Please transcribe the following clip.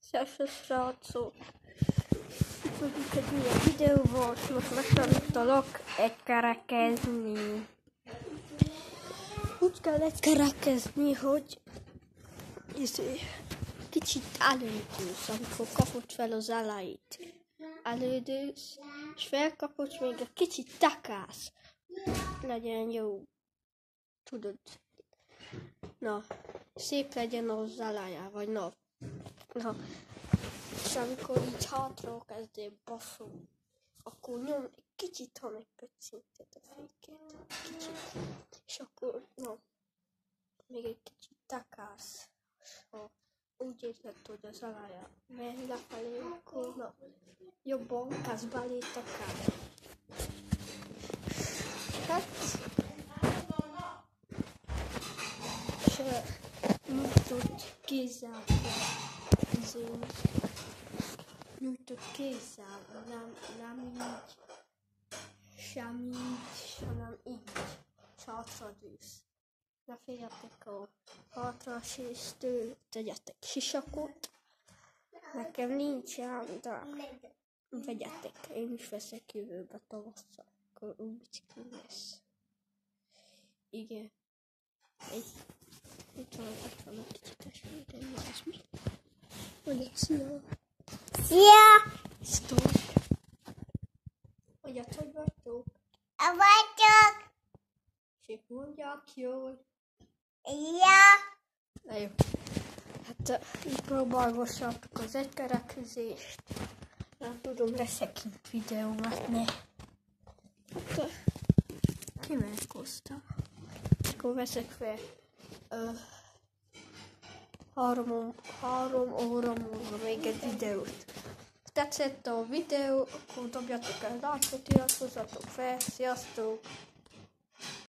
Sziasztok, srácok! Itt vagyunk egy ilyen videóval, és most megtanítalak egykerekezni. Úgy kell egykerekezni, hogy kicsit elődülsz, amikor kapod fel az elejét. Elődülsz, és felkapod, és még egy kicsit takálsz. Legyen jó. Tudod. Na, szép legyen az eleje, vagy na. És amikor így hátra kezdél baszolni, akkor nyom egy kicsit, hanem egy pöccintet a féket. Kicsit. És akkor, még egy kicsit takálsz. Úgy érzed, hogy az eleje megy lefelé, akkor jobban kezd belé takálni. És nyújtott kézzel nyújtott kézzel, nem így, sem így, hanem így, és hátradősz. Ne féljetek a hátraeséstől, tegyetek sisakot. Nekem nincsen, de vegyetek, én is veszek jövőbe tavasszal, akkor új bicikli lesz. Igen. Itt van egy kicsit esmény, ez mi? Mondjad, szia! Szia! Sztok! Mondjad, hogy vagytok? Vagyok! És mondják jól. Ja! Na jó. Hát így próbálgassátok az egykerekűzést. Nem tudom, leszek itt videó, mert ne. Hát kimerkoztam. Akkor veszek fel 3 óra múlva még egy videót. Ha tetszett a videó, akkor dobjatok el lájkot, iratkozzatok fel. Sziasztok!